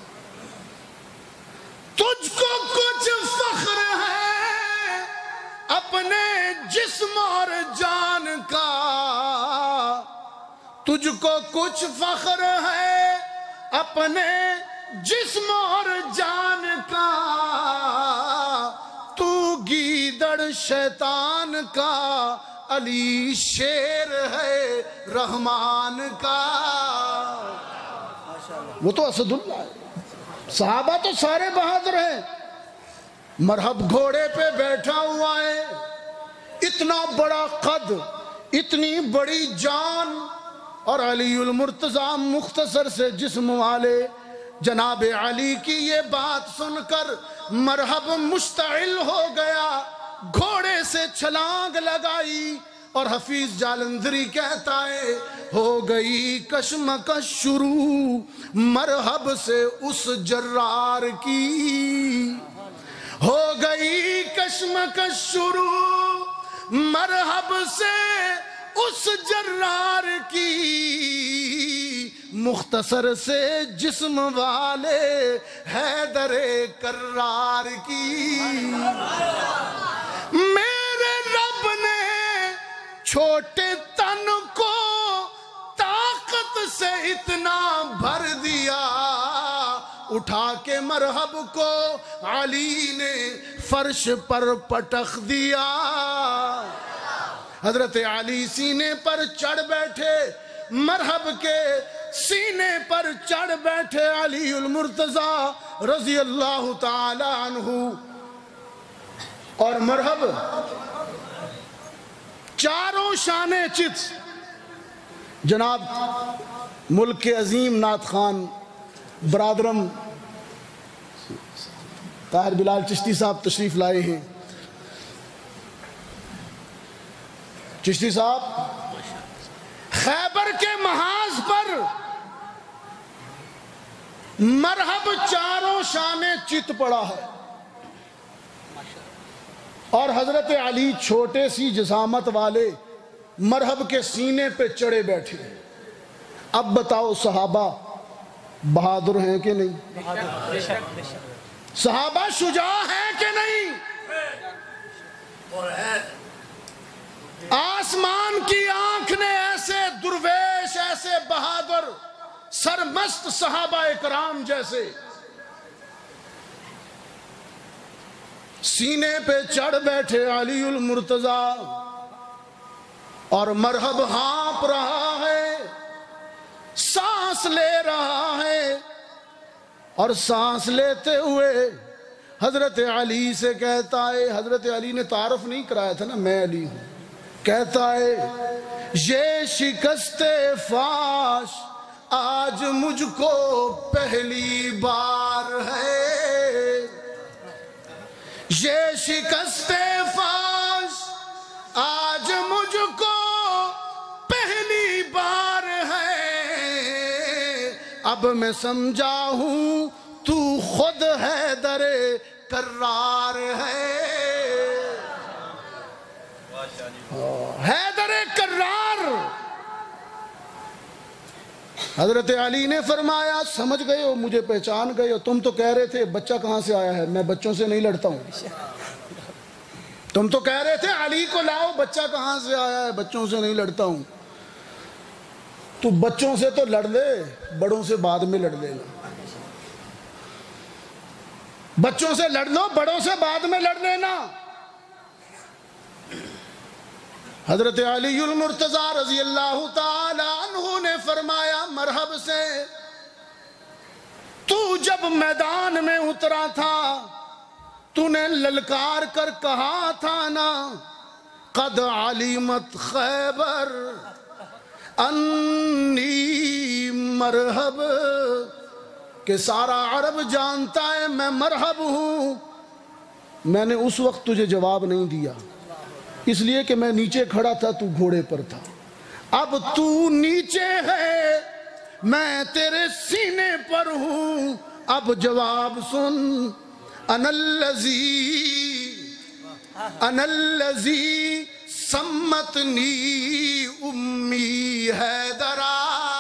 تجھ کو کچھ فخر ہے اپنے جسم اور جان کا، تجھ کو کچھ فخر ہے اپنے جسم اور جان کا، تو گیدڑ شیطان کا، علی شیر ہے رحمان کا۔ وہ تو اسد اللہ ہے، صحابہ تو سارے بہادر ہیں۔ مرحب گھوڑے پہ بیٹھا ہوا ہے، اتنا بڑا قد، اتنی بڑی جان، اور علی المرتضی مختصر سے جسم والے جناب علی کی یہ بات سن کر مرحب مشتعل ہو گیا، گھوڑے سے چھلانگ لگائی، اور حفیظ جالندری کہتا ہے ہو گئی کشمکش شروع مرحب سے اس جرار کی، ہو گئی کشمکش شروع مرحب سے اس جرار کی، مختصر سے جسم والے حیدر کرار کی۔ میرے رب نے چھوٹے تن کو طاقت سے اتنا بھر دیا، اٹھا کے مرحب کو علی نے فرش پر پٹخ دیا۔ حضرت علی سینے پر چڑھ بیٹھے، مرحب کے سینے پر چڑھ بیٹھے علی المرتضی رضی اللہ تعالی عنہ، اور مرحب چاروں شانے چت جناب ملک کے عظیم نعت خوان برادرم طاہر بلال چشتی صاحب تشریف لائے ہیں۔ چشتی صاحب خیبر کے محاذ پر مرحب چاروں شانے چت پڑا ہے، اور حضرت علی چھوٹے سی جسامت والے مرحب کے سینے پہ چڑھے بیٹھے۔ اب بتاؤ صحابہ بہادر ہیں کہ نہیں؟ صحابہ شجاع ہیں کہ نہیں؟ آسمان کی آنکھ نے ایسے درویش، ایسے بہادر سرمست صحابہ اکرام جیسے سینے پہ چڑھ بیٹھے علی المرتضی، اور مرحب ہانپ رہا ہے، سانس لے رہا ہے، اور سانس لیتے ہوئے حضرت علی سے کہتا ہے، حضرت علی نے تعارف نہیں کرایا تھا نا میں علی ہوں، کہتا ہے یہ شکست فاش آج مجھ کو پہلی بار ہے، یہ شکست فاش آج مجھ کو پہلی بار ہے، اب میں سمجھا ہوں تو خود حیدر کرار ہے، حیدر کرار۔ حضرت علی نے فرمایا سمجھ گئے ہو، مجھے پہچان گئے ہو، تم تو کہہ رہے تھے بچہ کہاں سے آیا ہے، میں بچوں سے نہیں لڑتا ہوں، تم تو کہہ رہے تھے علی کو لاؤ، بچہ کہاں سے آیا ہے، بچوں سے نہیں لڑتا ہوں، تو بچوں سے تو لڑ لے، بڑوں سے بعد میں لڑ لینا، بچوں سے لڑ لو، بڑوں سے بعد میں لڑ لینا۔ حضرت علی المرتضی رضی اللہ تعالی عنہ نے فرمایا مرحب سے تو جب میدان میں اترا تھا تو نے للکار کر کہا تھا نا قد علمت خیبر انی مرحب، کہ سارا عرب جانتا ہے میں مرحب ہوں۔ میں نے اس وقت تجھے جواب نہیں دیا اس لیے کہ میں نیچے کھڑا تھا، تو گھوڑے پر تھا، اب تو نیچے ہے میں تیرے سینے پر ہوں، اب جواب سن، انا الذی انا الذی سمتنی امی حیدرا،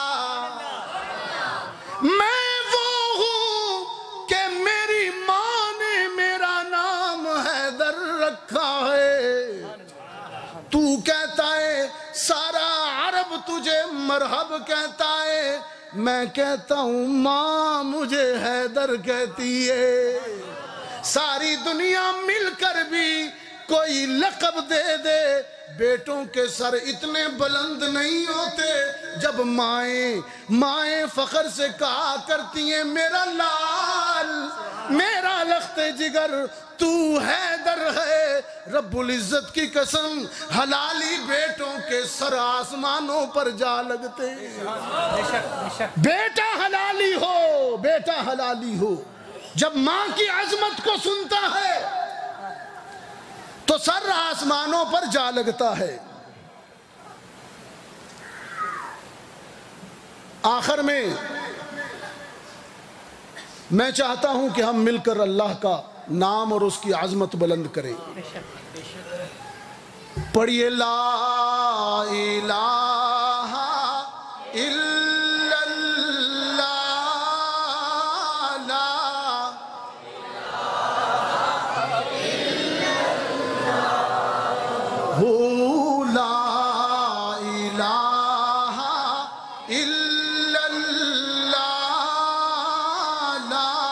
میں وہ ہوں کہ میری ماں نے میرا نام حیدر رکھا ہے، تو کہتا ہے سارا عرب تجھے مرحب کہتا ہے، میں کہتا ہوں ماں مجھے حیدر کہتی ہے، ساری دنیا مل کر بھی کوئی لقب دے دے، بیٹوں کے سر اتنے بلند نہیں ہوتے، جب مائیں مائیں فخر سے کہا کرتی ہیں میرا لال میرا لخت جگر تو حیدر ہے، رب العزت کی قسم حلالی بیٹوں کے سر آسمانوں پر جا لگتے ہیں، بیٹا حلالی ہو بیٹا حلالی ہو، جب ماں کی عظمت کو سنتا ہے تو سر آسمانوں پر جا لگتا ہے۔ آخر میں میں چاہتا ہوں کہ ہم مل کر اللہ کا نام اور اس کی عظمت بلند کریں، پڑھیے لا الہ الا اللہ، لا ہو لا الہ الا اللہ، لا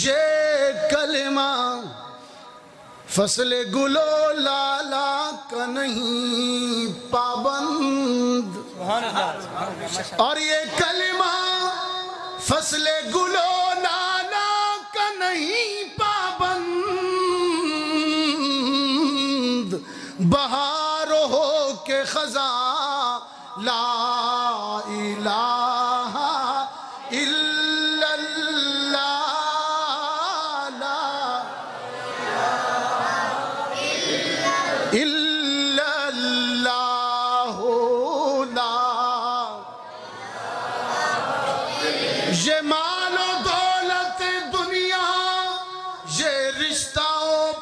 یہ کلمہ فصل گلو لالا کا نہیں پابند، اور یہ کلمہ فصل گلو لالا کا نہیں پابند، بہار ہو کے خزاں لا الہ الا اللہ، الا اللہ لا، یہ مال و دولت دنیا یہ رشتہ و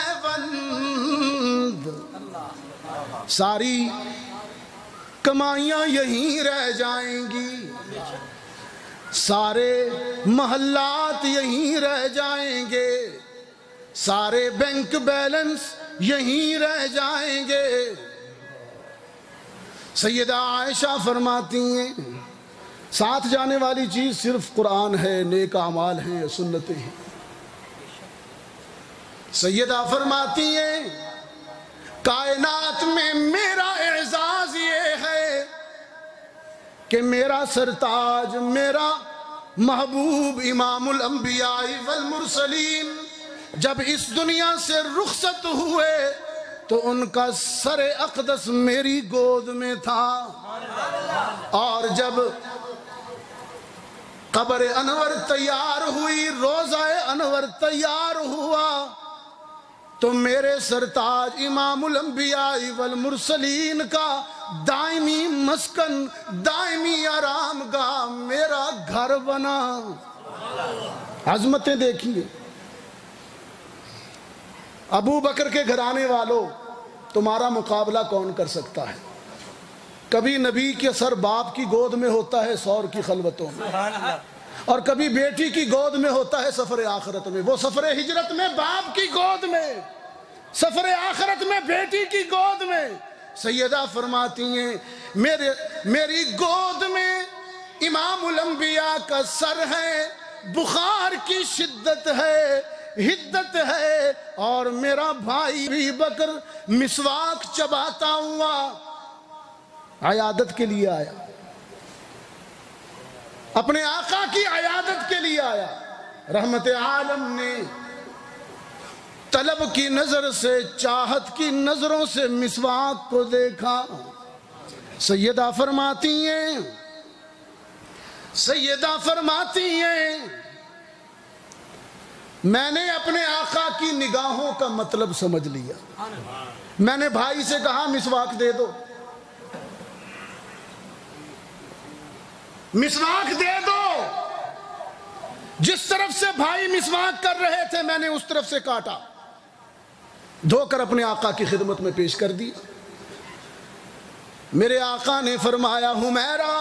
پیوند، ساری کمائیاں یہیں رہ جائیں گی، سارے محلات یہیں رہ جائیں گے، سارے بینک بیلنس یہیں رہ جائیں گے۔ سیدہ عائشہ فرماتی ہیں ساتھ جانے والی چیز صرف قرآن ہے، نیک اعمال ہیں، سنتیں ہیں۔ سیدہ فرماتی ہیں کائنات میں میرا اعزاز یہ ہے کہ میرا سرتاج، میرا محبوب امام الانبیاء والمرسلین جب اس دنیا سے رخصت ہوئے تو ان کا سر اقدس میری گود میں تھا، اور جب قبر انور تیار ہوئی، روضہ انور تیار ہوا، تو میرے سرتاج امام الانبیاء والمرسلین کا دائمی مسکن، دائمی آرام گاہ میرا گھر بنا۔ عظمتیں دیکھیے، ابو بکر کے گھرانے والوں، تمہارا مقابلہ کون کر سکتا ہے؟ کبھی نبی کے سر باپ کی گود میں ہوتا ہے سور کی خلوتوں میں، اور کبھی بیٹی کی گود میں ہوتا ہے سفر آخرت میں۔ وہ سفر ہجرت میں باپ کی گود میں، سفر آخرت میں بیٹی کی گود میں۔ سیدہ فرماتی ہیں میرے میری گود میں امام الانبیاء کا سر ہے، بخار کی شدت ہے، حدت ہے، اور میرا بھائی ابو بکر مسواک چباتا ہوا عیادت کے لیے آیا، اپنے آقا کی عیادت کے لیے آیا۔ رحمت عالم نے طلب کی نظر سے، چاہت کی نظروں سے مسواک کو دیکھا۔ سیدہ فرماتی ہیں سیدہ فرماتی ہیں میں نے اپنے آقا کی نگاہوں کا مطلب سمجھ لیا۔ میں نے بھائی سے کہا مسواک دے دو، مسواک دے دو۔ جس طرف سے بھائی مسواک کر رہے تھے میں نے اس طرف سے کاٹا، دھو کر اپنے آقا کی خدمت میں پیش کر دی۔ میرے آقا نے فرمایا حمیرہ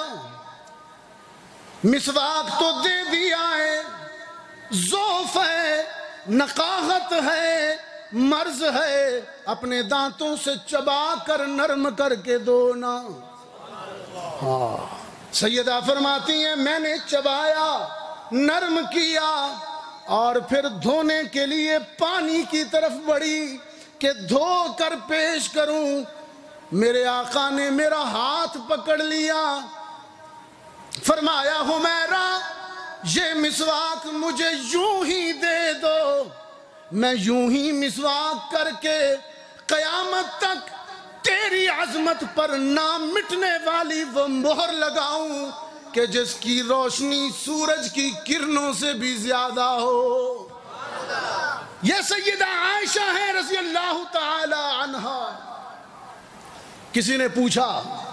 مسواک تو دے دیا ہے، ذوف ہے، نقاہت ہے، مرض ہے، اپنے دانتوں سے چبا کر نرم کر کے دو نا۔ ہاں سیدہ فرماتی ہیں میں نے چبایا، نرم کیا، اور پھر دھونے کے لیے پانی کی طرف بڑھی کہ دھو کر پیش کروں۔ میرے آقا نے میرا ہاتھ پکڑ لیا، فرمایا حمیرہ یہ مسواک مجھے یوں ہی دے دو، میں یوں ہی مسواک کر کے قیامت تک تیری عظمت پر نہ مٹنے والی وہ مہر لگاؤں کہ جس کی روشنی سورج کی کرنوں سے بھی زیادہ ہو۔ یہ سیدہ عائشہ ہے رضی اللہ تعالی عنہا۔ کسی نے پوچھا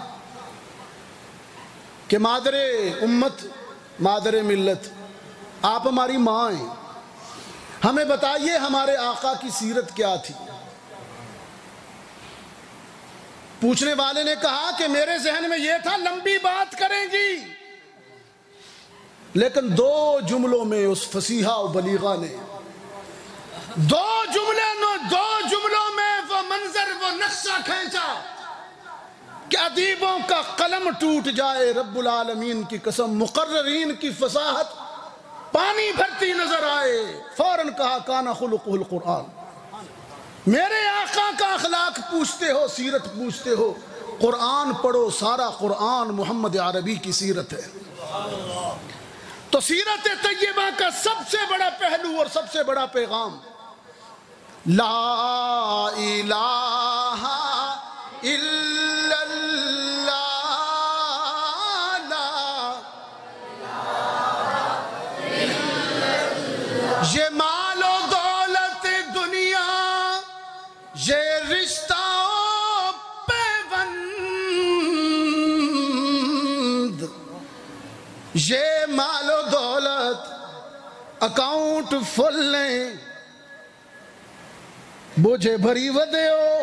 کہ مادر امت، مادر ملت، آپ ہماری ماں ہیں، ہمیں بتائیے ہمارے آقا کی سیرت کیا تھی؟ پوچھنے والے نے کہا کہ میرے ذہن میں یہ تھا لمبی بات کریں گی، لیکن دو جملوں میں اس فصیحہ و بلیغہ نے دو جملے دو جملوں میں وہ منظر، وہ نقشہ کھینچا کہ ادیبوں کا قلم ٹوٹ جائے۔ رب العالمین کی قسم، مقررین کی فصاحت پانی بھرتی نظر آئے، فوراً کہا کانا خلقہ القرآن۔ میرے آقا کا اخلاق پوچھتے ہو، سیرت پوچھتے ہو، قرآن پڑھو، سارا قرآن محمد عربی کی سیرت ہے۔ تو سیرت طیبہ کا سب سے بڑا پہلو اور سب سے بڑا پیغام لا الہ الا اللہ، یہ مال و دولت دنیا، یہ رشتہ و پیوند، یہ مال و دولت اکاؤنٹ فل لیں، بوجھے بھری ودے ہو،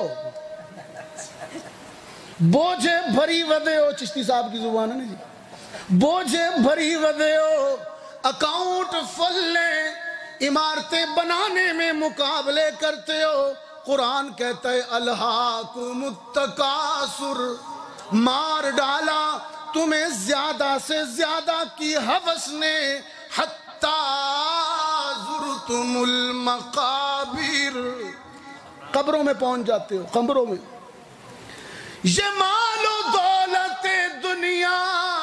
بوجھے بھری ودے ہو، چشتی صاحب کی زبان ہے نا جی، بوجھے بھری ودے ہو، اکاؤنٹ فل لیں، عمارتیں بنانے میں مقابلے کرتے ہو۔ قرآن کہتا ہے الہاکم التکاثر، مار ڈالا تمہیں زیادہ سے زیادہ کی ہوس نے، حتی زرتم المقابر، قبروں میں پہنچ جاتے ہو، قبروں میں۔ یہ مال و دولت دنیا،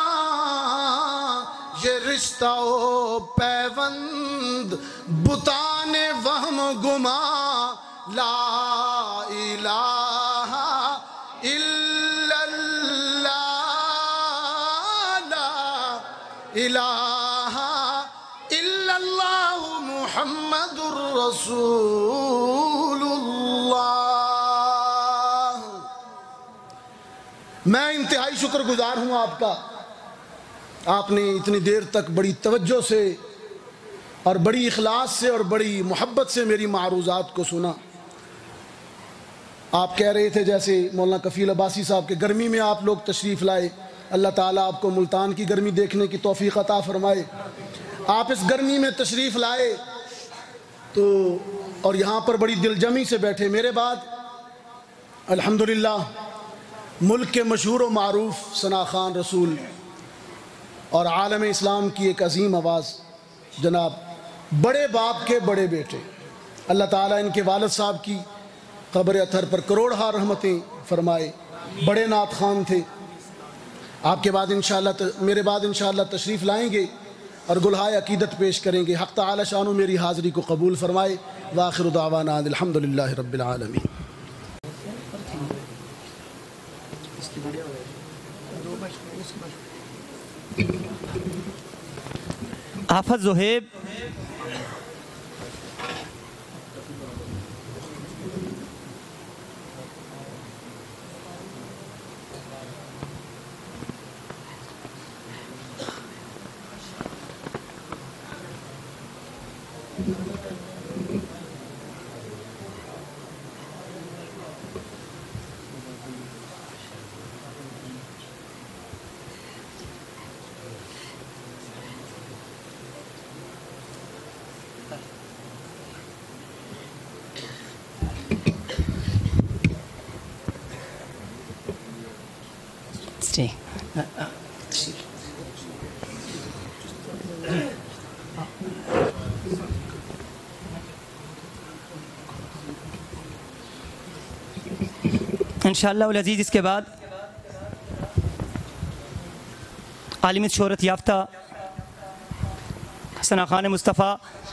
یہ رشتہ و پیوند، بتان وہم گما، لا الہ الا اللہ، لا الہ الا اللہ محمد الرسول اللہ۔ میں انتہائی شکر گزار ہوں آپ کا، آپ نے اتنی دیر تک بڑی توجہ سے اور بڑی اخلاص سے اور بڑی محبت سے میری معروضات کو سنا۔ آپ کہہ رہے تھے جیسے مولانا کفیل عباسی صاحب کے گرمی میں آپ لوگ تشریف لائے، اللہ تعالیٰ آپ کو ملتان کی گرمی دیکھنے کی توفیق عطا فرمائے۔ آپ اس گرمی میں تشریف لائے تو اور یہاں پر بڑی دل جمی سے بیٹھے۔ میرے بعد الحمدللہ ملک کے مشہور و معروف ثنا خان رسول اور عالم اسلام کی ایک عظیم آواز جناب بڑے باپ کے بڑے بیٹے، اللہ تعالیٰ ان کے والد صاحب کی قبر اطہر پر کروڑہا رحمتیں فرمائے، بڑے نعت خان تھے۔ آپ کے بعد انشاءاللہ میرے بعد انشاءاللہ تشریف لائیں گے اور گلہائے عقیدت پیش کریں گے۔ حق تعالی شانو میری حاضری کو قبول فرمائے۔ وآخر دعوانا الحمدللہ رب العالمین۔ حافظ زہیب Stay. Uh, uh, انشاءاللہ العزیز اس کے بعد عالمی شہرت یافتہ ثنا خان مصطفیٰ